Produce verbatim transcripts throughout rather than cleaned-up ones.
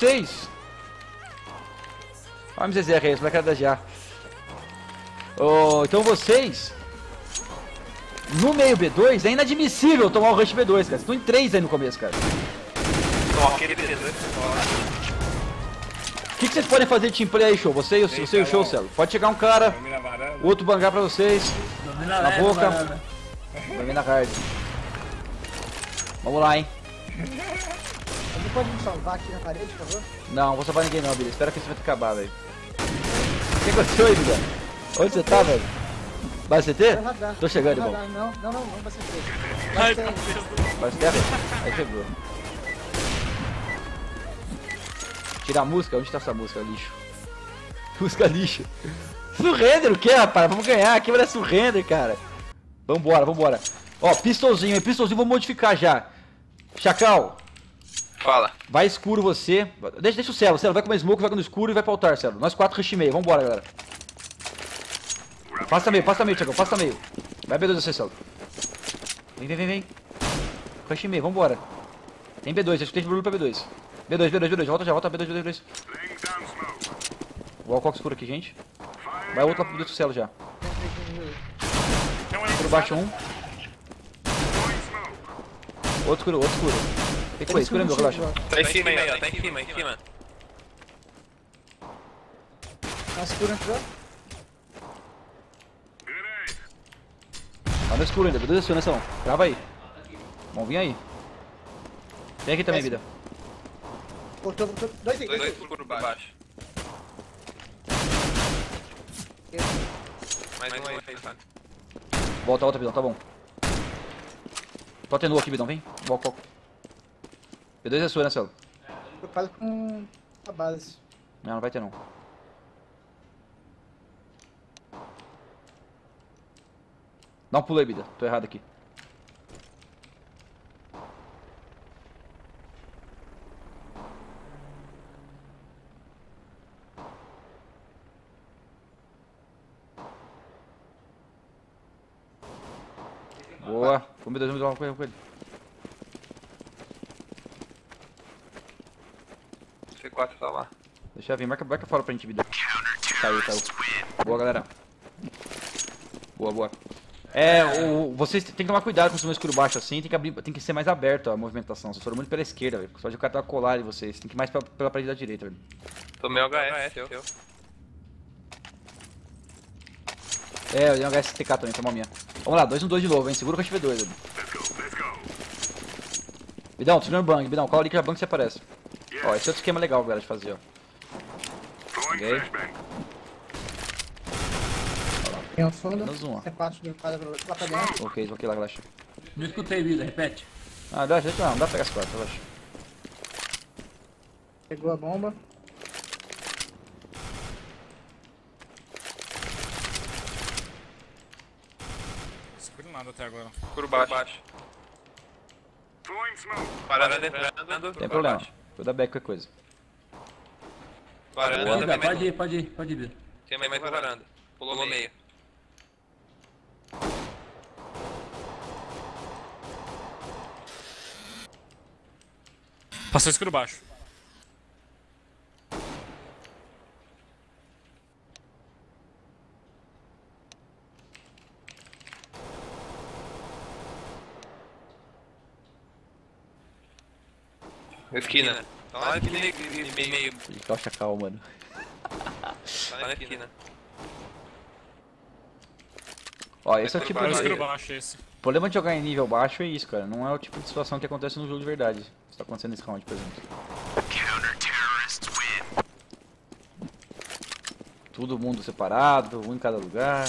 vocês. Olha o M Z Z aí, os moleques da G A. Oh, então vocês... No meio B dois é inadmissível tomar o rush B dois, cara. Vocês estão em três aí no começo, cara. Só aquele B dois. O que, que vocês podem fazer de team play aí, show? Você e o, você e o show, Celo. Pode chegar um cara, o outro bangar pra vocês. Na boca. Domina hard. Vamos lá, hein. Alguém pode me salvar aqui na parede, por favor? Não, não vou salvar ninguém não, Billy. Espera que esse vai acabar, velho. O que aconteceu aí, Billy? Onde você tá, velho? Vai C T? Tô chegando, irmão. Não, não, não, não, não vai ser feito. Ai, tá preso. Vai C T, velho? Aí chegou. Tira a música? Onde tá essa música, lixo? Música lixo. Surrender o que, rapaz? Vamos ganhar. Aqui vai dar surrender, cara. Vambora, vambora. Ó, pistolzinho, hein? Pistolzinho vou modificar já. Chacal. Fala. Vai escuro você. Deixa, deixa o Celo. Celo vai com uma smoke, vai no escuro e vai pra altar, Celo. Nós quatro rush meio. Vambora, galera. Passa meio, passa meio, Chacal. Passa meio. Vai B dois você, Celo. Vem, vem, vem, vem. Rush meio, vambora. Tem B dois, acho que tem barulho pra B dois. B dois, B dois, B dois. Volta já, volta B dois, B dois, B dois. Vou ao coque escuro aqui, gente. Vai outro lá pro B dois do Celo já. Escuro baixo um. Outro escuro, outro escuro. Tem que correr, escuro meu, relaxa. Tá em cima aí, ó. Tá em cima, em cima. Tá escuro, entrou? Tá no escuro ainda, B dois é seu, né, São? Trava aí. Vamos vir aí. Tem aqui também, vida. Voltou, voltou. Dois aí, Dois, dois dois aí. por baixo. Mais um aí, fechado. Volta, volta, Bidão, tá bom. Tô tendo aqui, Bidão, vem. Volta, volta. B dois é sua, né, Celo? Preocupado com a base. Não, não vai ter não. Dá um pulo aí, Bida. Tô errado aqui. Boa. Vamos, B dois, vamos com ele, com ele. C quatro tá lá. Deixa eu vir, marca, marca fora pra gente, vida. Caiu, caiu. Boa, galera. Boa, boa. É, o, vocês tem que tomar cuidado com o seu escuro baixo assim, tem que, abrir, tem que ser mais aberto a movimentação. Vocês foram muito pela esquerda, velho. Só de o cara tá colar em vocês. Tem que ir mais pela, pela parede da direita, velho. Tomei o H S, eu. É, eu dei um H S T K também, toma a minha. Vamos lá, dois no dois de novo, hein. Segura o Rush V dois, velho. Bidão, tô segurando bang. Bidão, cola ali que a bang você aparece. Ó, esse é outro esquema legal, galera, de fazer, ó. Ok. Tem um fundo. Menos um, ó. C quatro de lá pra dentro. Ok, ok, lá, relaxa. Não escutei, vida, repete. Ah, dá, gente, não, não dá pra pegar as quatro, relaxa. Pegou a bomba. Escuro nada até agora. Por baixo. Parada entrando. Tem problema. Vou dar back qualquer coisa. Varanda Vida, também. pode ir, pode ir, pode ir, vida. Tem mais uma varanda. Pulou meio. Passou escuro baixo. Esquina. Tá lá na esquina e meio. Ficar o chacal, mano. Tá na esquina. Ó, esse é o tipo Passou de... escuro baixo esse. O problema de jogar em nível baixo é isso, cara. Não é o tipo de situação que acontece no jogo de verdade. Isso tá acontecendo nesse round, por exemplo. Todo mundo separado, um em cada lugar.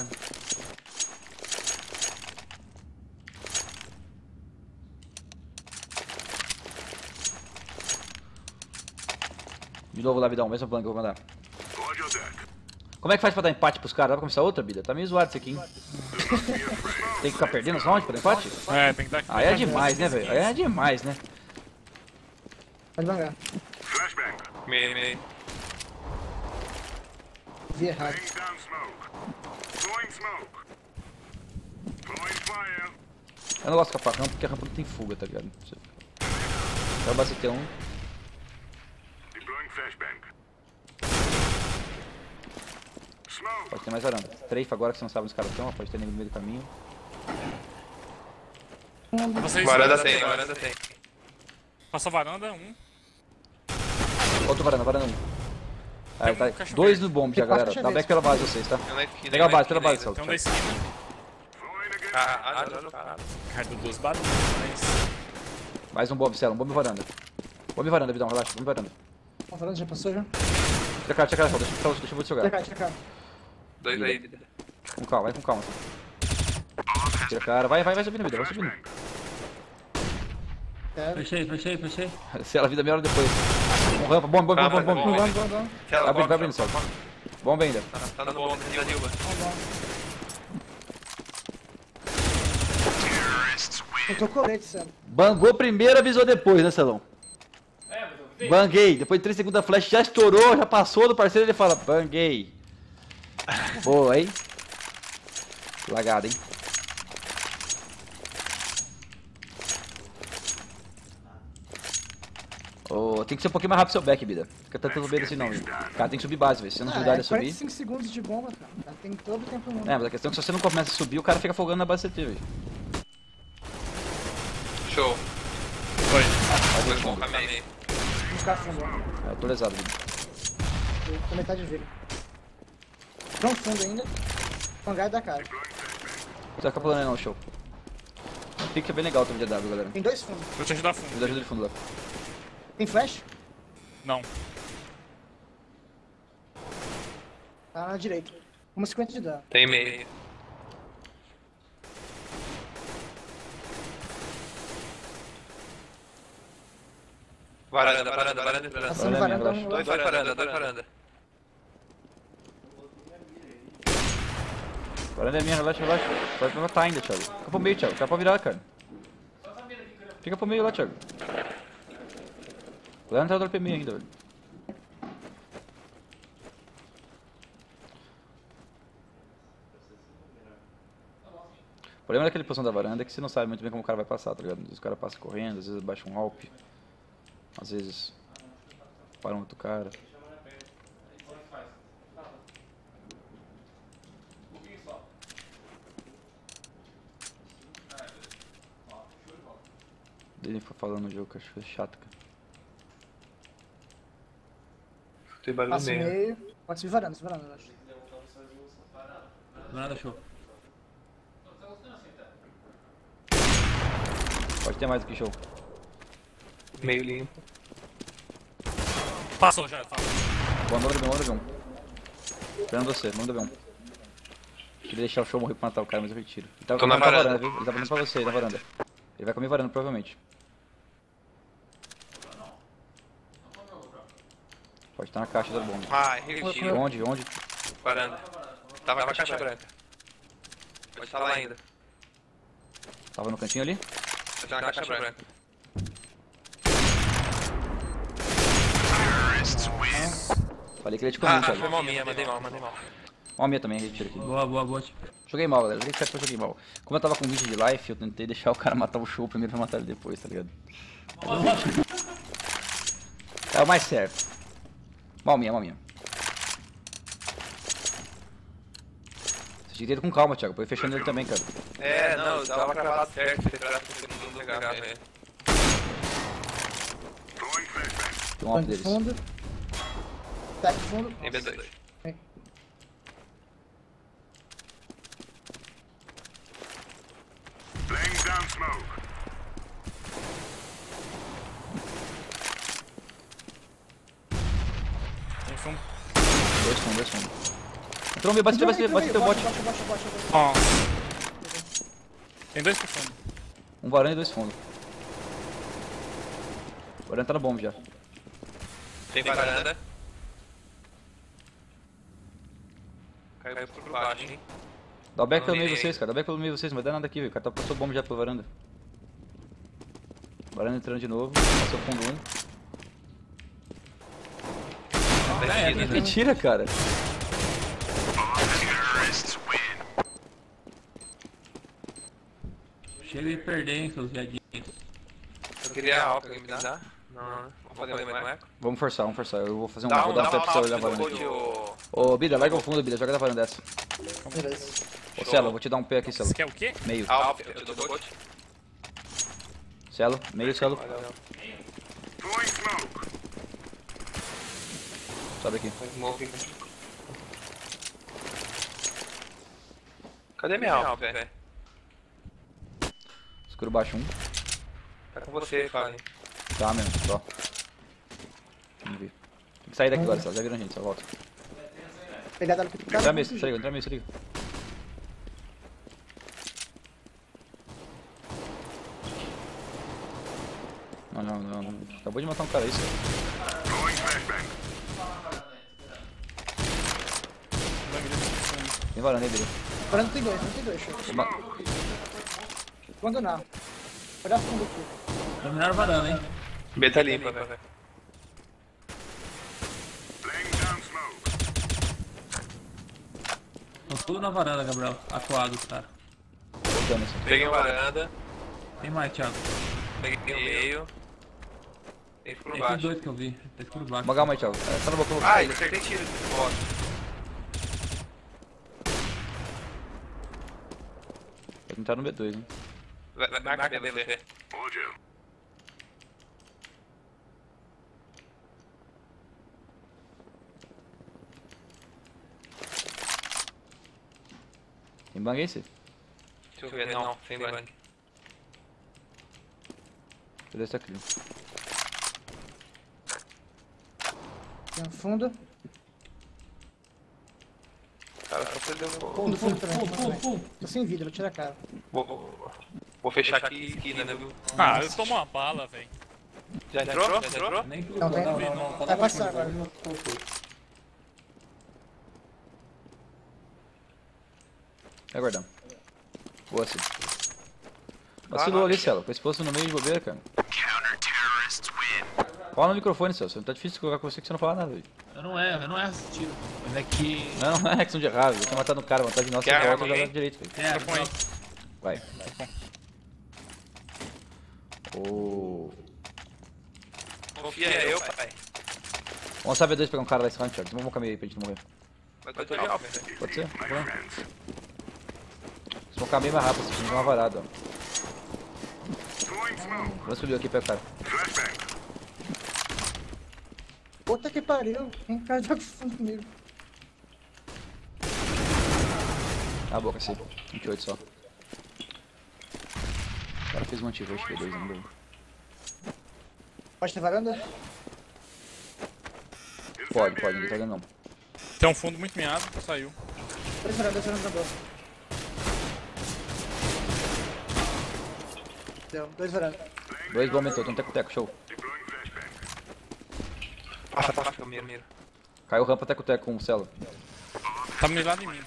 De novo lá, Vidão, mesmo plano que eu vou mandar. Como é que faz pra dar empate pros caras? Dá pra começar outra, Bida? Tá meio zoado isso aqui, hein? Tem que ficar perdendo os rounds pra dar empate? É, tem que dar. Aí é demais, né, velho? Aí é demais, né? Pode bangar. Meio, meio. Vi errado. Eu não gosto de ficar pra rampa porque a rampa não tem fuga, tá ligado? Você... Vai bater T um. Pode ter mais varanda. Trafe agora que você não sabe onde os caras estão, pode ter nego no meio do caminho. Vocês. Varanda tem, varanda tem. Passa a varanda, um. Outro varanda, varanda um. Aí, Tem um tá. caixa Dois verde. no bomb já, Tem quatro galera. caixa Dá back verde. pela base vocês, tá? Tem um na esquina, Pega a tem um base, pela na base, esquina Celso. Tem um da esquina. Ah, ah, não, não, caralho. Cara, deu duas balas. Mais um bomb, Celo. Um bomb e varanda. Bomb e varanda, Vidão, relaxa. Bomb e varanda. Tá falando, já passou já? Tira a cara, tira a cara, Celo. Deixa, deixa, deixa eu ver o seu Tira lugar. cá, tira cá. Dois aí. Com calma, vai com calma. Celo. Tira a cara. Vai, vai, vai subindo, vida. Vai subindo. É. Fechei, fechei, fechei. Celo, a vida meia hora depois. Um rampa. Bomb, bomb, bomb, bomb, bomb. Vamos, vamos, vamos. Aquela Vai abrindo, vai bomba, abrindo, Celo. Bomb ainda. Tá, tá dando bomba, tem a Dilma. Eu tô colete, Sam. Bangou primeiro, avisou depois, né, Celão? Banguei. Depois de três segundos a flash já estourou, já passou do parceiro, ele fala, banguei. Boa, hein? Lagada, hein? Oh, tem que ser um pouquinho mais rápido seu back, vida. Fica tanto medo assim não, vida. Cara, tem que subir base, velho. Se você não Ah, cuidar é de subir. quarenta e cinco segundos de bomba, cara. Já tem todo o tempo no mundo. É, mas a questão é que se você não começa a subir, o cara fica folgando na base C T, velho. Show. Foi. Dois bom, caminhei. Vamos ficar fundo, ó. É, eu tô lesado, vida. Eu tô metade de vida. Tão fundo ainda. Fangado da cara. Não tá pulando aí não, show. Fica bem legal o tempo de A W, galera. Tem dois fundos. Vou te ajudar a Me fundo. dá ajuda de fundo lá. Tem flash? Não. Tá na direita. Uma cinquenta de dano. Tem meio. Varanda, varanda, varanda, varanda. Passando Varanda, varanda. relaxa. um- Dois varanda, dois varanda. Varanda é minha, relaxa, relaxa. Pode matar ainda, Thiago. Fica pro meio, Thiago. Fica pra virar, cara. Fica pro meio lá, Thiago. O Leandro tá dando P M ainda, velho. O problema daquele posição da varanda é que você não sabe muito bem como o cara vai passar, tá ligado? Às vezes o cara passa correndo, às vezes baixa um alp. Às vezes para um outro cara. Ele foi falando no jogo, que eu acho chato, cara. Tem barulho Passa o meio. meio. Pode subir varanda, subir varanda, eu acho. Nada, show. Pode ter mais aqui, show. Meio limpo. Passou já, fala. Boa, manda ver um, manda ver um. Esperando você, manda ver um. Queria deixar o show morrer pra matar o cara, mas eu retiro. Ele tava Tô na comendo pra varanda. viu? Ele tava vindo pra você, na varanda. Ele vai comer varanda, provavelmente. Pode estar na caixa da bomba. Ah, retiro. Onde? Onde? Varanda. Tava com a caixa branca. Pode estar lá ainda. Tava no cantinho ali? Pode estar na caixa branca. Falei que ele ia te comer, Ah, Thiago. foi mal minha, mandei mal, mandei mal. Ó a minha também, retiro aqui. Boa, boa, boa. Tipo. Joguei mal, galera. Joguei certo que eu joguei mal. Como eu tava com vídeo de life, eu tentei deixar o cara matar o show primeiro pra matar ele depois, tá ligado? É o mais certo. Mal minha, mal minha. Você tinha que ter ido com calma, Thiago. Foi fechando ele também, cara. É, não, eu tava gravado certo, você traz pra segundo lugar, velho. Tem um alvo Tanque deles. fundo. Tag fundo. Tem B dois. Tem fundo. Dois fundos, dois fundos. Entrou no meio, bate, bate, bate teu bot. Baixa, baixa, baixa, baixa. Ó. Tem dois por fundo. Um varanda e dois fundos. O varanda tá no bomb já. Tem varanda. Caiu por baixo, hein? Dá o back pelo meio de Dominei. vocês, cara. Dá o back pelo meio de vocês, não vai dar nada aqui, velho. O cara tá passou bomb já pro varanda. Varanda entrando de novo. Passou fundo um. É, Mentira, cara. Chega e perder, hein, seus viadinhos. eu queria alta, me dá? Não, não. Vamos fazer mais um eco? Vamos forçar, vamos forçar. Eu vou fazer um. Dá Vou um, dar dá um pé uma pra você olhar a pausa varanda do aqui. coach, Ô, Bida, larga o fundo, Bida. Joga da varanda dessa. Beleza. Ô, Celo, vou te dar um pé aqui, Celo. Você quer o quê? Meio. Alp, eu te dou coach. Celo, meio, Celo. Sobe aqui. Cadê minha Alp, velho? Escuro baixo um. Tá com você, Fábio. Tá mesmo, só. Vamos ver. Tem que sair daqui agora, Celo. Já viram a gente, só volta. Pegada no Entra mesmo, se liga, entra mesmo, se liga. Não, não, não, não. Acabou de matar um cara aí, Celo. Tem varanda aí, Bida. Agora não tem dois, não tem dois. Deixa eu Ma- abandonar. Olha a fundo aqui. Dominaram a varanda, hein? B tá limpa, velho. Estão tudo na varanda, Gabriel. Acuados, cara. Voltando, assim. Peguei uma varanda, Tem mais, Thiago. peguei o meio. Tem por Tem baixo. esses dois que eu vi. Tá escuro baixo. Uma calma aí, Thiago. É, tá na boca. Ai, acertei tiro de moto. Vai tentar no B dois, hein. Vai, vai, marca B, B. Tem bang aí, Cê? Deixa eu ver, não, sem bang. Beleza, tá clean. Tem um fundo. Cara, só perdeu o... Fundo, fundo também. Pum, fundo pum, também. pum. Tô sem vida, vou tirar a cara. Vou, vou, vou fechar aqui esquina, né, viu? Ah, eu tomo uma bala, velho. Já entrou? Já entrou? Nem tudo. Não, tem. Não, não, não. Vai passar agora. Vai aguardando. Boa, Cê. Vacilou ali, Celo. Com esse posto no meio de bobeira, cara. Fala no microfone, Celso. Não tá difícil colocar com você que você não fala nada, velho. Eu não erro, eu não erro esse tiro. Mas é que. Não, não é questão de errar, velho. Tinha matado um cara, vontade de nossa, Quer você volta arma e joga alguém? direito, velho. É, Põe aí. Vai. Ô. Confia eu, pai. Vamos saber dois pegar um cara lá em cima, Thiago. Vamos caminho aí pra gente não morrer. Mas eu tô de alfa, velho. Pode ser? Se vão caminho mais rápido, se a gente uma varada, ó. Vamos subir aqui, pega o cara. Puta que pariu. Quem cara joga fundo comigo? Ah, boca, sim. vinte e oito só. O cara fez um anti-rush, P dois ainda. Pode ter varanda? Pode, pode, ninguém tá dando não. Tem um fundo muito miado, saiu. Dois varandas, dois varandas na boa. Deu, dois varandas. Dois bom aumentou, tem um teco-teco, show. Passa, passa, eu miro, miro. Caiu rampa teco-teco com o Celo. Tá no lado de mim.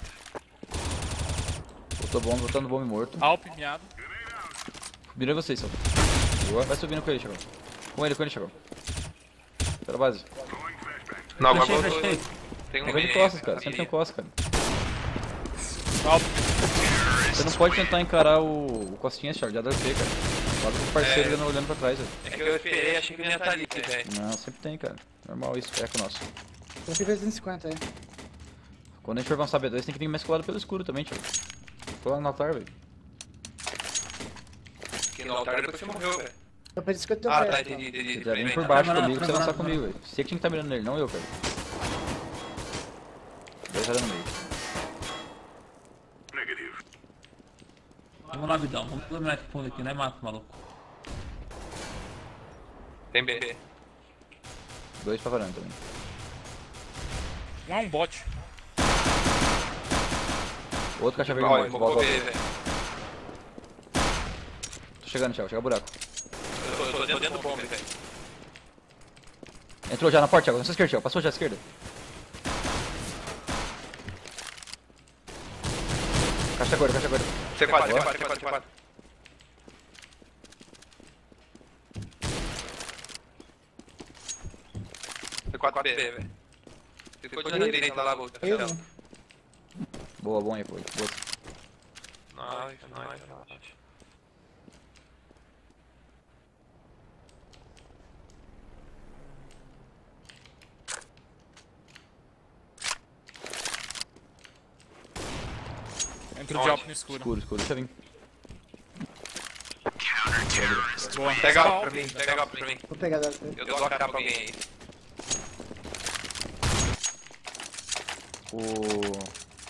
Botou bomba, botando bomba e morto. Alp, miado. Mirei vocês, Celo. Boa, vai subindo com ele, chegou. Com ele, com ele, chegou. Pela base. Não, agora Fechei, voltou. fechei. Tem um Pega de meio, costas, cara. Sempre tem costas, cara. Alp. Você não pode tentar encarar o, o Costinhas, Thiago. Já dá P, cara. Fala com o parceiro É. olhando, olhando pra trás, velho. É que eu esperei, achei que ele ia estar ali, velho. Não, sempre tem, cara. Normal isso, é com o nosso. Eu fiz duzentos e cinquenta aí. Quando a gente for avançar B dois, tem que vir mais colado pelo escuro também, Thiago. Tô lá no altar, velho. Porque no altar depois você morreu, velho. Eu pensei que eu tenho Ah, pressa, tá, então. entendi, Você entendi. já vem Bem, por tá. baixo Vai, vai, comigo pra você vai, lançar vai, comigo, velho. Você que tinha que estar mirando nele, não eu, cara. Dois era no meio. Vamos lá, Vidão. Vamos dominar esse fundo aqui, não é mato, maluco. Tem B. Dois pra varanda também. Um é um bot. Outro caixa verde Olha, morto. vou Volta, B, volta. velho. Tô chegando, Thiago. Chega o buraco. Eu tô- eu tô dentro do bombe, velho. Entrou já na porta, Thiago. Na sua esquerda, Thiago. Passou já à esquerda. Caixa gorda, caixa gorda. C quatro, C quatro, C quatro, C quatro. C quatro B, velho. Você ficou de direita lá, Bolt. Eu Nice, não. Boa, bom aí, pô. Boa. nice. Entra o diabo no escuro. Escuro, escuro, deixa eu vir. Boa. Pega a pra mim, pega a pra mim. Vou pegar dela. Eu dou a capa pra alguém aí. O...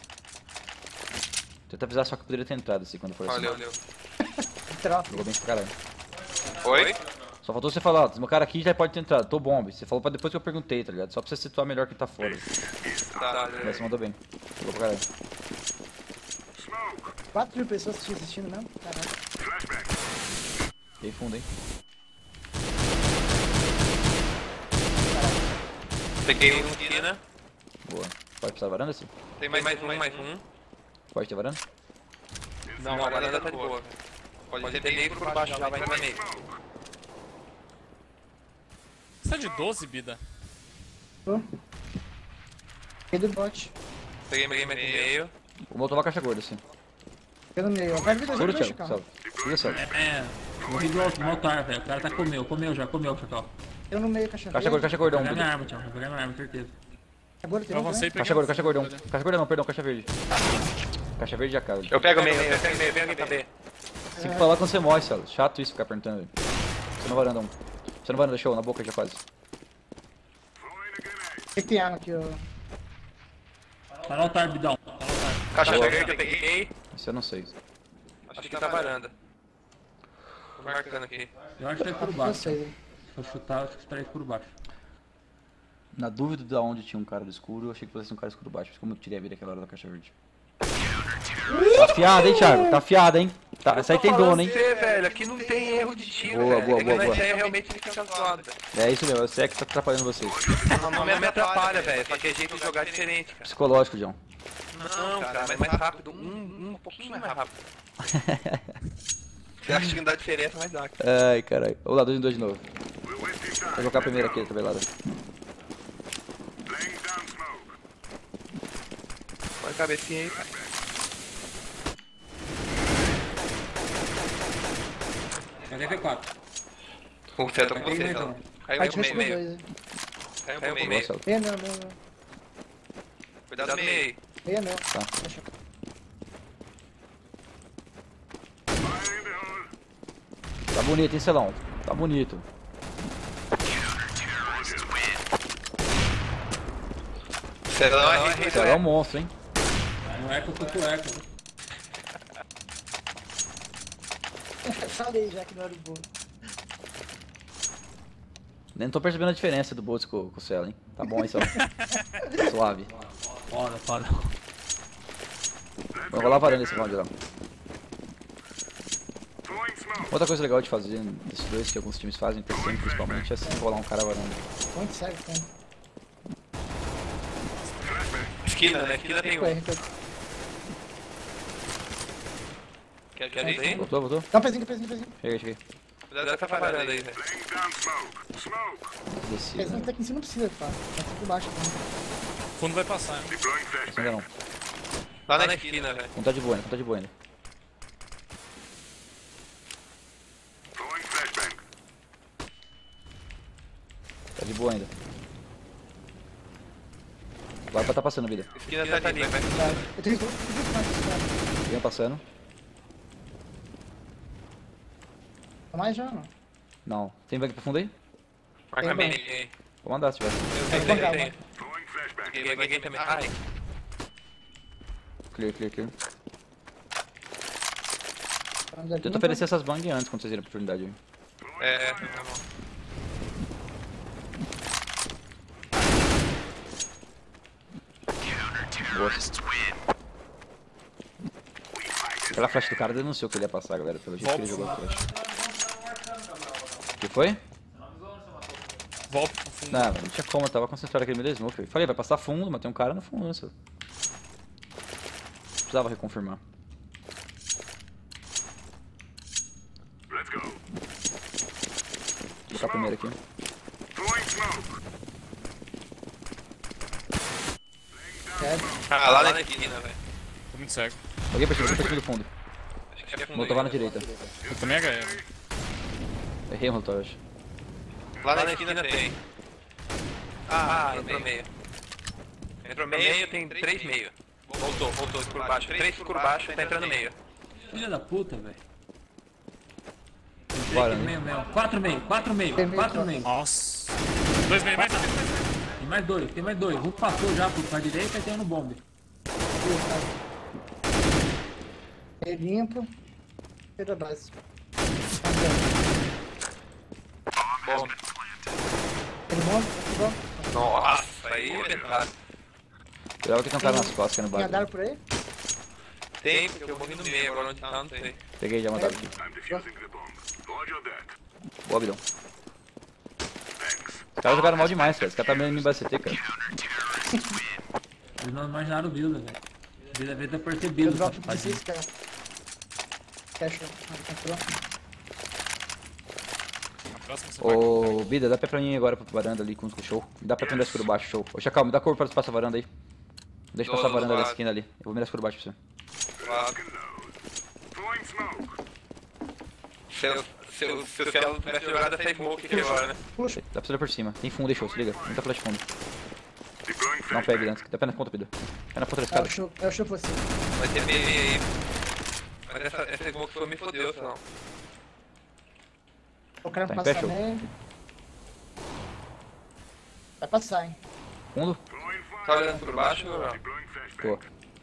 Tenta avisar só que eu poderia ter entrado assim quando for assim. Valeu, valeu. Literal. Jogou bem pra caralho. Oi? Só faltou você falar, ó, meu cara aqui já pode ter entrado, tô bomb. Você falou pra depois que eu perguntei, tá ligado? Só pra você situar melhor quem tá fora. Tá, Mas você mandou bem. Jogou pra caralho. quatro mil pessoas assistindo mesmo? Caralho. Dei fundo, hein? Peguei um aqui, né? Boa. Pode precisar da varanda, sim? Tem mais, mais um, mais um. Pode ter varanda? Não, a varanda tá de boa. Pode ter meio por baixo, já vai entrar meio. Você tá de doze, Bida? Peguei do bot. Peguei, peguei mais um meio. Vou voltar pra caixa gorda, assim. Peguei no meio. Vai vir dois, Segura, dois, Thiago. Chacal. Salve. Segura, salve. É, morri do alto, no altar, velho. O cara tá comeu, comeu já, comeu, Chacal. Eu no meio, caixa Caixa gorda, caixa gordão. Vou pegar minha arma, Thiago. Vou pegar minha arma, certeza. Agora tem Eu um, né? avancei e peguei. Caixa gorda, caixa gordão. Caixa gorda não, perdão, caixa verde. Caixa verde e a cara. Eu pego meio, eu pego meio, vem aqui pra B. Você tem que falar quando você morre, Celo. Chato isso ficar perguntando, velho. Você não varanda, um. Você não varanda, show, na boca já quase. O que que tem arma aqui, ó? Tá no altar, Bidão. Caixa verde eu peguei. Isso eu não sei. Acho que tá na varanda. Tô marcando aqui. Eu acho que tá por Não baixo. sei. Se eu chutar, eu acho que estaria por baixo. Na dúvida de onde tinha um cara do escuro, eu achei que fosse um cara escuro baixo. Por isso como eu tirei a vida aquela hora da caixa verde. Tá afiado, hein, Thiago? Tá afiado, hein? Tá, essa aí tem dono, hein? Você, velho, aqui não tem erro de tiro, Boa, velho. boa, É que boa, na boa. ideia realmente fica zoado. É isso mesmo, eu sei que tá atrapalhando vocês. Não, não me atrapalha, velho. Só que a gente jogar diferente, cara. Psicológico, John. Não, cara, é mais rápido. Um, um pouquinho mais rápido. Você acha que não dá diferença, mas dá. Ai, caralho. Vamos lá, dois em dois de novo. Vou colocar a primeira aqui, tabelada. Põe a cabecinha aí, cara. Cadê T quatro? O Fé, tô com Caiu você, meio, então. então. Caiu Vai pro te meio, dois, meio. hein? Caiu pro Boa, meio, meio. Celo. Meia meu, meia meu. Cuidado no meio aí. Meia meu. Tá. Fechou. Tá bonito, hein, Celão? Tá bonito. Celão é rei do Celão é um eco. monstro, hein? Não é que eu tô com eco. Falei já que não era o bom. Nem tô percebendo a diferença do Boltz com, com o Celo, hein? Tá bom, hein, Celão? Suave. Foda, foda. Vou rolar a varanda esse round lá. Outra coisa legal de fazer desses dois que alguns times fazem, P C M principalmente, é assim rolar um cara varanda. Muito sério, tem. Esquina, né? Esquina tem Foi, um. foi. Quer quer ir? Voltou, voltou? Dá um pezinho, pezinho, pezinho. Cheguei, cheguei. Cuidado dessa varanda aí, velho. Desci. Pezinho tá aqui em cima, não precisa, tá? Tá aqui por baixo também. O fundo vai passar, hein? Não ainda não. Lá na esquina, velho. Não tá de boa ainda, não tá de boa ainda. Tá de boa ainda. Vai pra tá passando, vida. Esquina tá ali, vai. Eu tenho tudo mais. Vem passando. Tá mais já, não? Não. Tem bug pro fundo aí? Marca bem aí. Vou mandar se tiver. Eu Tem tenho, que tenho. Peguei, peguei também. Ai. Clear, clear, clear. Vamos aqui, Tenta não oferecer essas bang antes quando vocês irem a oportunidade aí. É, tá bom. Boa. Aquela flash do cara denunciou que ele ia passar, galera, pelo jeito que ele jogou a flash. O que foi? Volta pro fundo. Não, não tinha como, eu tava concentrado aquele meio da smoke. Eu falei, vai passar fundo, mas tem um cara no fundo, né, seu? Precisava reconfirmar. Vou botar a primeira aqui. quero. Ah, lá na esquina, velho. Tô muito cego. Joguei pra cima, joguei pra cima do fundo. Acho que é fundo Molotov lá na aí. direita. Eu também H E. Errei o Molotov, acho. Lá na esquina tem. Ah, entrou meio. Entrou meio, tem três meio. Voltou, voltou por baixo. Três por baixo, tá entrando no meio. Filha da puta, velho. Bora, Três né? meio, meio. Quatro meio, quatro meio, Tem meio, quatro só. meio. Nossa. Dois meio, mais, mais, mais, mais. Tem mais dois, tem mais dois. Um passou já pro- pra direita e tem um no bombe. É limpo. Pedra base. Bom. Tem bom? Bom. Nossa, aí é pesado. Cuidado que tem um cara nas costas aqui no Tem bagulho. radar por aí? Tem, porque eu morri no meio, agora onde tá, não sei. Peguei já mandado aqui. Boa, Bidão. Os caras jogaram mal demais, cara. Os caras tá meio em base C T, cara. Eles não imaginaram o build, velho. Eles devem ter Eu percebido. drop essa de fadinha. seis, cara. Fecha. Ah, entrou. A próxima você vai. Ô, Bida, dá pé pra mim agora pro varanda ali com o show. Dá pé pra me dar escuro baixo, show. Ô, Chacal, me dá cor para passar a varanda aí. Deixa Tô passar a do varanda da lado. esquina ali. Eu vou me dar escuro baixo pra você. Seu, seu, seu Cielo tivesse jogado essa smoke aqui agora, né? Puxa. Dá pra você olhar por cima. Tem fundo aí, show, se liga. Muita flash fundo. Dá um pé, Bida. Dá pé na ponta, Bida. Pé na ponta da É o escada. show, é o show por cima. Vai ter meio aí. Mas essa, essa smoke foi me fodeu, sei lá. O cara Tá em passa pé, show. meio. Vai passar, hein? Fundo? Tá olhando por baixo ou não? Pô.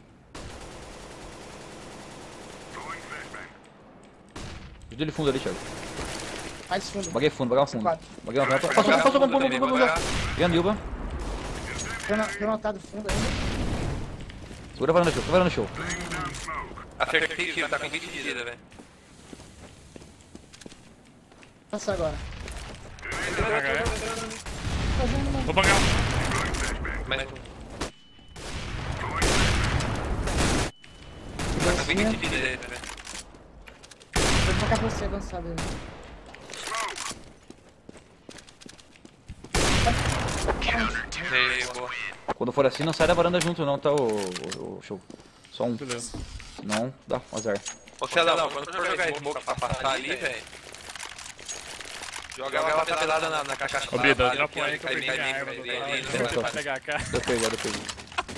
Ajuda ele fundo ali, Thiago. Mais fundo. Baguei fundo, baguei fundo. Quatro. Baguei fundo. Passou, passou, passou, vamos, vamos, vamos, vamos. Ganha Nilba. Tem notado fundo ainda. Segura a varanda, show. Segura a varanda, show. Acertei tiro, tá com vinte de vida, velho. Passa agora. H E. Fazendo uma. Vou bangar. Mais um. Tá com vinte de vida aí, velho. Vou focar pra você avançado aí. Sei, boa. Quando for assim, não sai da varanda junto não, tá, o, o, o show. Só um. Beleza. Não, dá um azar. Ô Celão, quando for jogar smoke pra passar ali, velho, joga ela tabelada na, na caixa. Ô, Bida, lá, dropa vai, aí que eu vai, perdi vai, minha vai, arma. vai, do vai, lado. vai, Você vai, vai vai. pegar a cara. Deu peguei, deu peguei.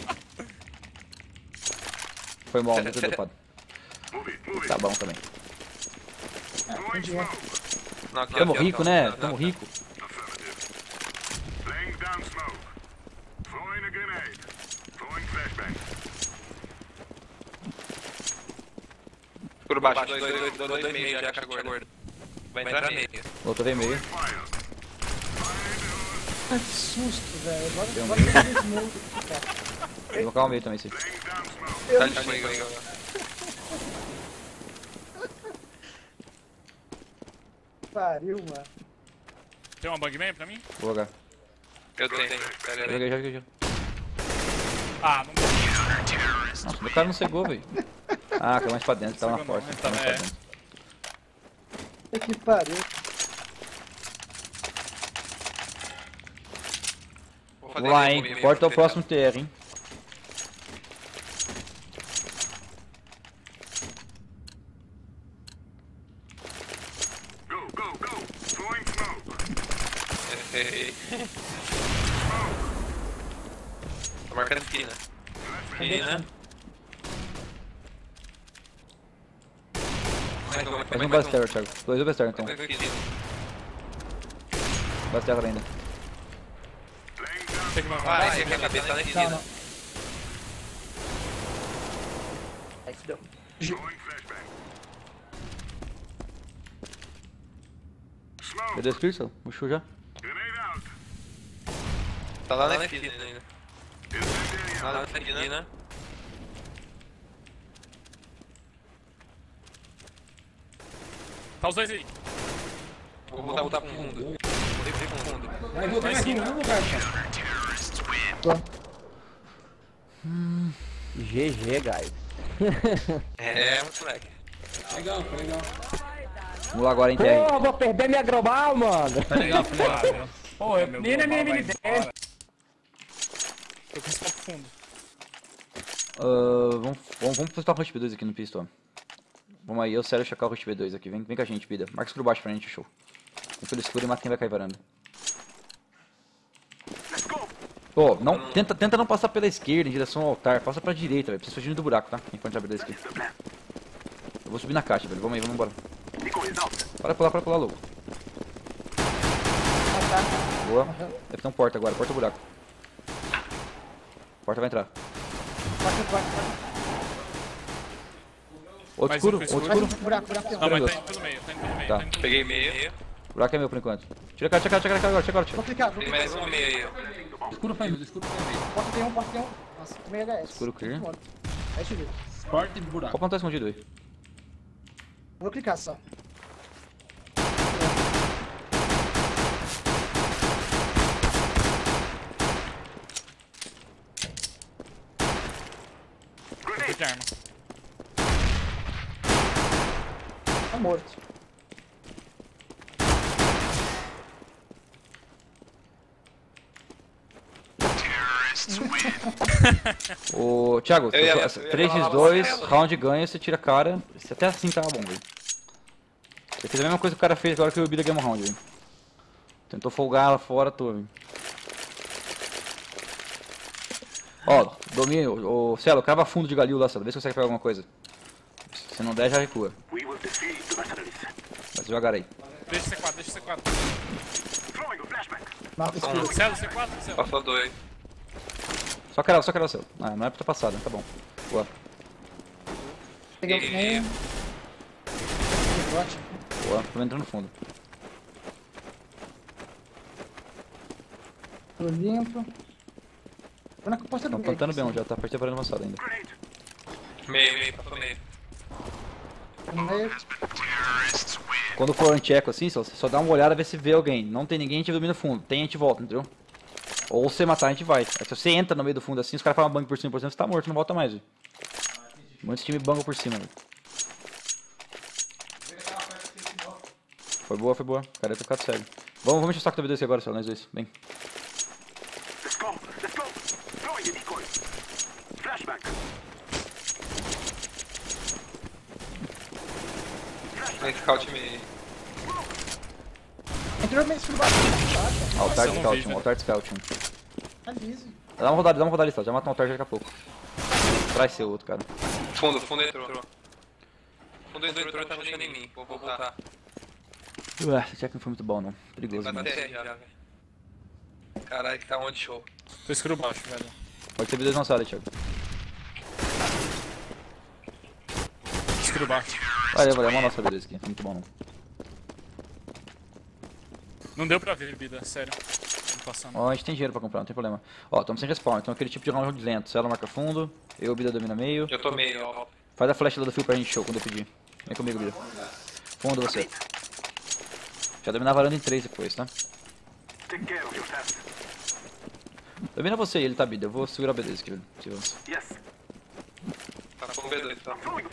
Foi mal, muito dropado. Tá bom também. Ah, tem dinheiro. Não, aqui, Tamo aqui, rico, aqui, né? ó. Tamo rico. Por baixo, dois, dois, dois, dois, dois, meio, já que a gorda. Vai entrar meio. Outro veio meio. Ah, que susto, velho. Agora Deu um agora eu vou ver de novo aqui, cara. Vou colocar o meio também, sim. Tá ali comigo aí, agora. Pariu, mano. Tem uma bang man pra mim? Vou jogar. Eu tenho, pera aí. Joguei, joguei, joguei. Ah, não Nossa, meu cara não cegou, velho. Ah, caiu mais pra dentro, tava na Cegou não, porta. né? Tava mais pra É. dentro. É que pariu. Vou fazer Vamos lá, meio hein. comigo, Corta o vou próximo T R, hein. Errei. Tô marcando esquina. Esquina. Mais um, Mais um base terror, Thiago. Dois do base terror, então. Mais um esquina. Base terror ainda. tem que Ah, bangar. esse aqui é a cabeça na Não, esquina. não. Aí fudeu. Perdeu o Spiritual? Puxou já? Tá lá na esquina ainda. Lá na esquina. Tá os dois aí. Vou voltar, voltar pro fundo. Vou descer pro fundo. Vai voltar mais um, no mesmo lugar, cara. G G, guys. É, moleque. Legal, foi legal. Vamos lá agora, hein, T R. Pô, vou perder minha global, mano. Foi legal, foi legal. Ah, meu. Pô, eu Meu nem na minha global vai mini embora. Tô com scope fundo. Ah, vamos, vamos, vamos postar o Rush B dois aqui no pistol. Vamos aí, eu sério checar o Rush B dois aqui. Vem, vem com a gente, vida. Marca escuro baixo pra gente, show. Vem pelo escuro e mata quem vai cair varanda. Pô, não, tenta, tenta não passar pela esquerda em direção ao altar. Passa pra direita, velho. Precisa fugir do buraco, tá? Enquanto abrir da esquerda. Eu vou subir na caixa, velho. Vamos aí, vamos embora. Para pular, para pular, louco. Ah, tá. Boa. Deve ter um porta agora. Porta o buraco. Porta vai entrar. Porta, porta, porta. Outro Mais escuro, um, outro escuro. escuro. Mais um buraco, buraco tem um. Não, mas Meu tá indo pelo meio, tá indo pelo meio. Tá. Tá indo pelo Peguei meio. O buraco é meu por enquanto. Tira a cara, tira a cara, tira a cara agora, tira a cara, tira a cara. Vou clicar, vou Tem clicar. mais um meio aí, ó. Escuro família, escuro família. Porta tem um, porta tem um. Nossa, tomei H S. Escuro clear. Morto. Aí te vi. Porta e Qual buraco. ponto tá escondido aí? Vou clicar só. meio. Que arma. Tá morto. Ô, Thiago, Eu ia- eu ia três falar x dois, amarelo. round ganha, você tira a cara. Você até assim tava bom, velho. Você fez a mesma coisa que o cara fez agora que eu vi da Game Round, velho. Tentou folgar lá fora, tô, velho. Ó, domínio, ô Celo, crava fundo de Galil lá, Celo, vê se consegue pegar alguma coisa. Se não der, já recua. Vai jogar aí. Deixa C quatro, deixa C quatro. Mata escuro. Celo, C quatro, Celo. Passou dois. Só crava, só crava, Celo. Ah, não é pra ter passado, né? Tá bom. Boa, Peguei o Peguei. fundo. Ótimo. boa. Tô entrando no fundo. Tô limpo. Tô na porta do Estão meio. plantando bem, já tá perto da avançada ainda. Meio, meio, passou meio. No meio. Quando for anti-eco assim, Celo, você só dá uma olhada e vê se vê alguém. Não tem ninguém, a gente domina o fundo. Tem, a gente volta, entendeu? Ou você matar, a gente vai. Aí, se você entra no meio do fundo assim, os caras fazem uma bang por cima, por cima, você tá morto, não volta mais, velho. Muitos times bangam por cima, velho. Foi boa, foi boa. O cara ia ter ficado cego. Vamos, vamos encher o saco da B dois agora, Celo, nós dois. Vem. Tem scout meio. Entrou meio escuro baixo. Altar eu de não vi, Scout, velho. altar de Scout. Avise. Dá uma rodada, dá uma rodada, Celo. Já mata um altar daqui a pouco. Traz seu outro, cara. Fundo, fundo entrou. Fundo entrou, entrou, tá mexendo em mim. Vou voltar. Ué, esse check não foi muito bom, não. Perigoso, Vai mano. bater já, velho. Caralho, que tá onde show. Tô escuro baixo, velho. Pode ter B dois na sala, Thiago. Escuro baixo. Valeu, valeu. É uma nossa B dois aqui. Não foi muito bom, não. Não deu pra ver, vida, sério. Tô passando. Ó, a gente tem dinheiro pra comprar, não tem problema. Ó, estamos sem respawn, então aquele tipo de round lento. Celo marca fundo, eu, Bida, domina meio. Eu tô meio, ó. Faz a flash lá do fio pra gente, show, quando eu pedir. Vem comigo, Bida. Fundo você. Já domina a varanda em três depois, tá? Domina você e ele, tá, Bida? Eu vou segurar o B dois aqui, velho. Se avança. Tá com B dois, tá.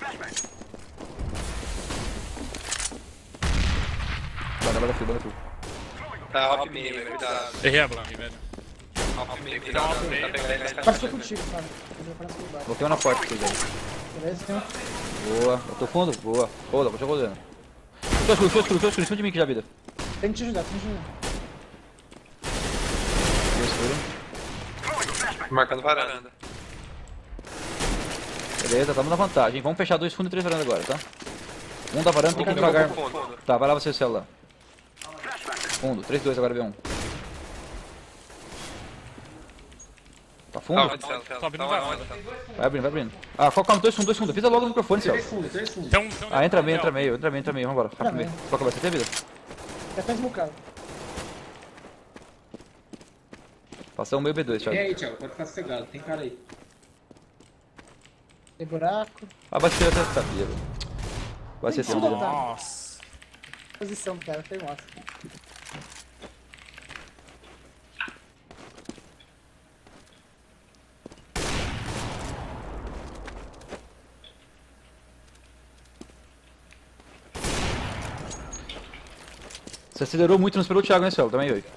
Bora, bora, fio, bora, fio. Tá off meio, velho. Cuidado. Errei a Blanc, velho. Off meio, cuidado. Tá pegando ele na Parece caixa. contigo, sabe? Eu vou parar escuro baixo. Bloqueio na porta, vocês aí. Beleza, tem um. Boa. Eu tô fundo? Boa. Rola, vou jogar rodando. Show escuro, show escuro, show escuro. Em cima de mim aqui já, Bida. Tem que te ajudar, tem que te ajudar. Show escuro. Marcando varanda. Beleza, tamo na vantagem. Vamos fechar dois fundos e três varanda agora, tá? Um da varanda tem que devagar. Fundo. Tá, vai lá você, celular. Fundo, três dois agora, B um. Tá fundo? Tá onde, Celo? Tô abrindo Tá varanda. onde, Celo? Vai abrindo, vai abrindo. Ah, qual calma, dois fundos, dois fundos. Avisa logo no microfone, Céu. Três fundos, três fundos. Tem um, tem um Ah, entra meio, Daniel. entra meio, entra meio, entra meio. Vambora, rápido meio. Qual que vai ser? Tem vida? Já tá esmocado. Passar o meio B dois, E Thiago. aí, Thiago, pode ficar sossegado, tem cara aí. Tem buraco. Ah, vai ser até sabia, velho. Vai ser Tem teu. fundo. Nossa. Posição do cara, foi massa. Você acelerou muito, não esperou o Thiago, né, Céu? Também, velho.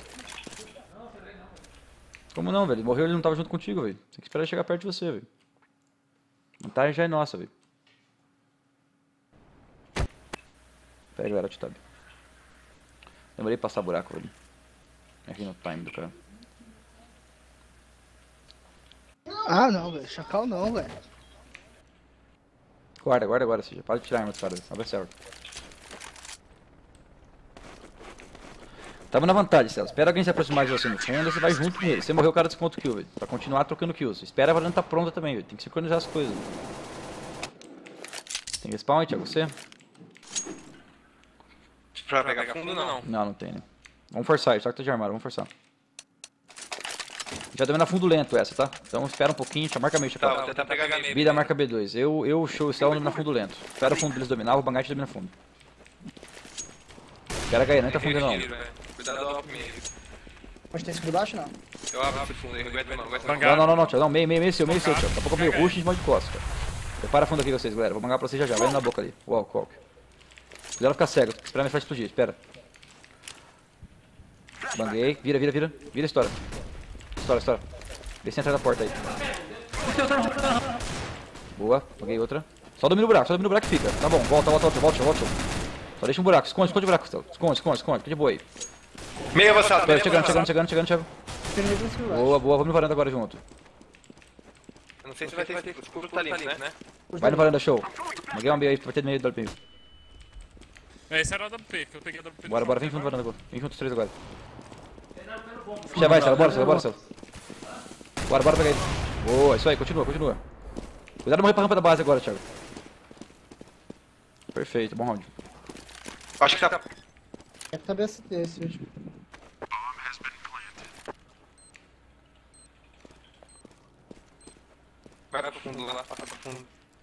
Como não, velho? Morreu, ele não tava junto contigo, velho. Tem que esperar ele chegar perto de você, velho. A vantagem já é nossa, velho. Pega, galera, tab. Demorei pra passar buraco, velho. Aqui no time do cara. Ah, não, velho. Chacal não, velho. Guarda, guarda agora, seja. Para de tirar a arma dos caras. Abre a serva. Tava na vantagem, Celso. Espera alguém se aproximar de você no fundo, você vai junto com ele. Se morrer, o cara desconta o kill, velho. Pra continuar trocando kills. Espera a varanda tá pronta também, velho. Tem que sincronizar as coisas. Tem respawn aí, Thiago? Você? Pra pegar fundo, não. Não, não tem, né? Vamos forçar aí, só que tá de armário, vamos forçar. Já também na fundo lento essa, tá? Então espera um pouquinho, já marca meio, Tá, Chacal. vou tentar pegar meio. Bida marca B dois. Eu, eu show o céu na fundo lento. Espera o fundo deles dominar, o Bangate domina fundo. Espera cair, não entra fundo não. Cuidado do alto meio. Pode ter escudo baixo, não? Eu abro esse fundo aí, não aguento não, não aguento não. Bangar. Não, não, não, não, Thiago. Não, meio, meio, meio seu, meio seu, Thiago. Daqui a pouco eu meio rush e de mão de costas, cara. Prepara fundo aqui vocês, galera. Vou bangar pra vocês já já. Vai na boca ali. Uau, walk. Cuidado ficar cego. Espera minha flecha explodir, espera. Banguei. Vira, vira, vira. Vira a história. História, história. Vê se entra na porta aí. Boa, banguei outra. Só domina o buraco, só domina o buraco e fica. Tá bom, volta, volta, volta, volta, volta. Só deixa um buraco, esconde, esconde o buraco, esconde, esconde, esconde. Fica de boa aí. Meio avançado, Espera, meio chegando, avançado. chegando, chegando, chegando, Thiago. Tem medo do escudo baixo. Boa, boa. Vamos no varanda agora junto. Eu não sei se vai ter escudo, o escudo tá limpo, né? Vai no varanda, show. Banguei uma B aí, vai ter meio do meio. É, esse era o A W P, que eu peguei a W P. Bora, bora, vem junto no varanda agora. Vem junto os três agora. Já vai, Celo, bora, Celo, bora, Celo. Bora, bora pegar ele. Boa, isso aí, continua, continua. Cuidado de morrer pra rampa da base agora, Thiago. Perfeito, bom round. Acho que tá... É pra B S T esse último. Vai pro fundo, vai lá, passa pro fundo.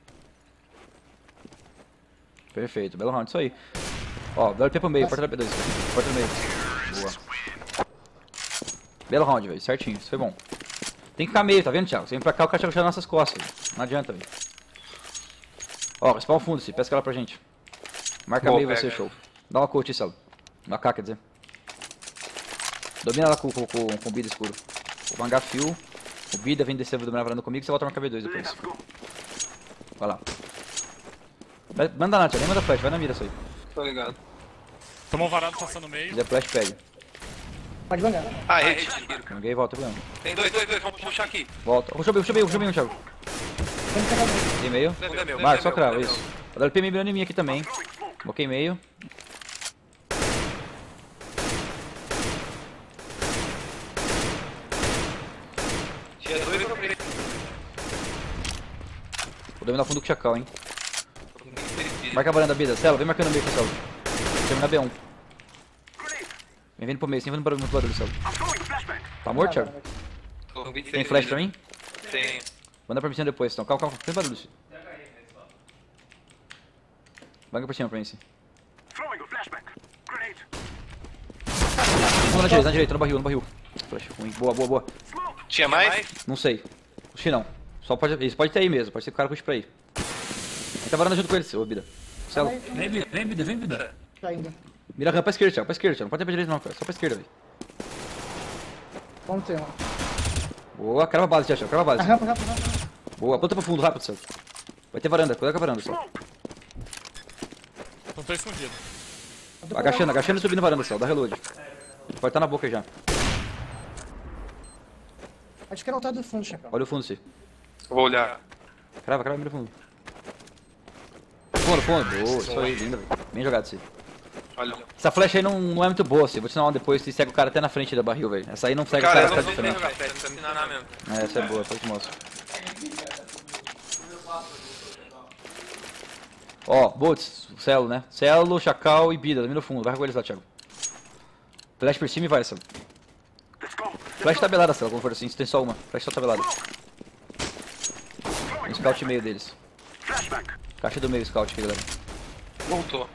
Perfeito, belo round, isso aí. Ó, W P pro meio, porta W P dois. Porta no meio. Boa. Belo round, velho, certinho, isso foi bom. Tem que ficar meio, tá vendo, Thiago? Você vem pra cá, o cara chega nas nossas costas, véio. Não adianta, velho. Ó, respawn fundo, se pesca ela pra gente. Marca Boa, meio você, pega. show. Dá uma coach, Celo. Uma K, quer dizer. Domina ela com, com, com, com o Bida escuro. O Bangar fio. O Bida vem descer, dominar a varanda comigo, você volta a marcar B dois depois. Vai lá. Vai, manda nada, Thiago, nem manda flash, vai na mira isso aí. Tô ligado. Tomou um varado passando no Se meio. quiser flash, pega. Pode bangar. Ah, hit. Banguei e volta, problema. Tem dois, dois, dois, vamos puxar aqui. Volta. Puxa bem, puxa bem, puxa bem, Thiago. Vamos pegar meio. Tem meio. Não é meu, Marca, não só é meu, crava, não é isso. meu. A W P me mirando em mim aqui também. Boquei meio. Tinha dois, eu comprei. Vou dominar fundo com o Chacal, hein. Marca a varanda, Bida. Celo, vem marcando o meio com o Celo. Termina B um. Vem vindo pro meio, sem vindo para muito barulho, Celo. Tá morto, Thiago? Tô com vinte e seis Tem flash de pra vida. mim? Tem. Manda pra mim depois, então. Calma, calma. Tem barulho, sim. Banca por cima pra mim, sim. Vamos na direita, na direita, no barril, no barril. Flash ruim. Boa, boa, boa. Tinha mais? Não sei. Puxa não. Só pode. Isso pode ter aí mesmo, pode ser que o cara puxe pra aí. Ele tá varando junto com ele, seu Bida. Celo. Vem, vida, vem, vida, vem, vida. Tá ainda. Mira a rampa pra esquerda, Thiago. Pra esquerda, Thiago. Não pode ter pra direita não, cara. Só pra esquerda, velho. Vamos ter uma. Boa, crava a base, Thiago. Crava a A base. rampa, rampa, rampa. Boa, aponta pro fundo, rápido, Celo. Vai ter varanda, cuidado com a varanda, só. Não tô escondido. Agachando, agachando e subindo a varanda, Celo. Dá reload. Pode estar na boca já. Acho que não tá do fundo, Chacal. Olha o fundo, sim. Vou olhar. Crava, crava, mira o fundo. Fundo, fundo. Boa, isso aí, linda, velho. Bem jogado, sim. Olha. Essa flecha aí não, não é muito boa, assim. Vou te ensinar uma depois que segue o cara até na frente da barril, velho. Essa aí não segue Cara, o eu cara não até sei de jogar frente. flash, precisa me ensinar mesmo. É, essa é boa, depois eu te mostro. Ó, Boltz, Celo, né? Celo, Chacal e Bida, domina o fundo. Vai com eles lá, Thiago. Flash por cima e vai, Celo. Flash tabelada, Celo, como for assim. Se tem só uma. Flash só tabelada. Um scout meio deles. Caixa do meio, scout aqui, galera. Voltou.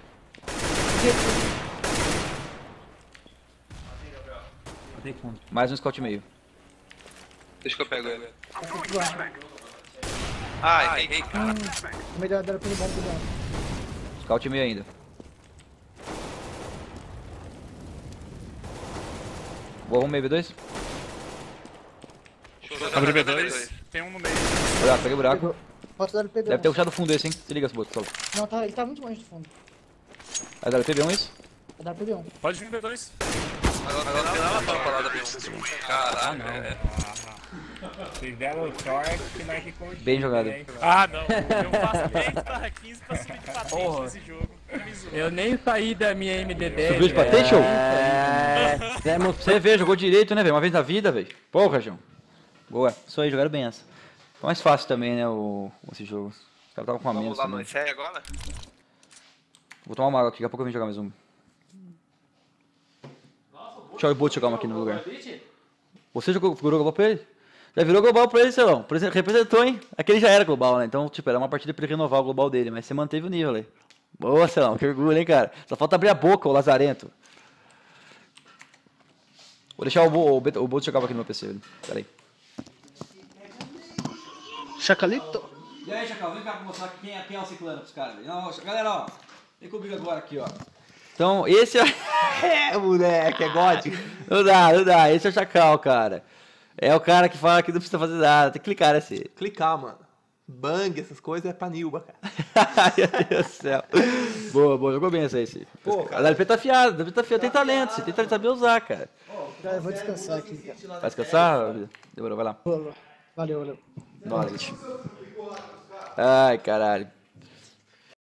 Matei fundo. Mais um scout meio. Deixa que eu pego ele. Tá tudo lá. Ah, errei. No meio da da pelo bomba do dano. Scout meio ainda. Boa, um meio B dois. Abre B dois. Tem um no meio. Buraco, peguei o buraco. Pegou. Posso dar o P B um. Deve ter puxado o fundo esse, hein? Se liga, Boltz, Celo. Não, tá, ele tá muito longe do fundo. Vai dar o P B um isso? Vou dar o P B um. Pode vir B dois. Agora não tem nada pra falar da B um. Caralho, é. Fizeram sorte que nós que curtimos. Bem jogado. Ah, não. Eu faço dez barra quinze pra subir de patente Porra. nesse jogo. Me zoa. Eu nem saí da minha M D dez. Subiu de patente, show? É. Pra você ver, jogou direito, né, velho? Uma vez na vida, velho. Porra, João. Boa. Isso aí, jogaram bem essa. Foi mais fácil também, né, o... esse jogo. Os caras estavam com a menos Vamos lá, também. mano. Sério agora? Vou tomar uma água aqui, daqui a pouco eu vim jogar mais um. Deixa eu botar jogar uma aqui no lugar. Você jogou, virou global pra ele? Já virou global pra ele, Celão. Por exemplo, representou, hein? Aquele já era global, né? Então, tipo, era uma partida pra ele renovar o global dele, mas você manteve o nível aí. Boa, Celão, que orgulho, hein, cara? Só falta abrir a boca, o Lazarento. Vou deixar o, Bo, o, Beto- o Bolt jogar aqui no meu P C, velho. Pera aí. Chacalito. E aí, Chacal, vem cá pra mostrar quem é, quem é o ciclano pros caras. Não, galera, ó, vem comigo agora aqui, ó. Então, esse é... é, moleque, é gótico. Não dá, não dá, esse é o Chacal, cara. É o cara que fala que não precisa fazer nada, tem que clicar nesse. Clicar, mano. Bang, essas coisas é pra Nilba, cara. Ai, meu Deus do céu. Boa, boa, jogou bem essa aí, esse. Pô, A D L P tá afiado, a D L P tá afiado, tem talento, você tem que saber usar, cara. Já, eu vou descansar aqui, cara. Vai descansar? Demorou, vai lá. Valeu, valeu. Knowledge. Ai, caralho.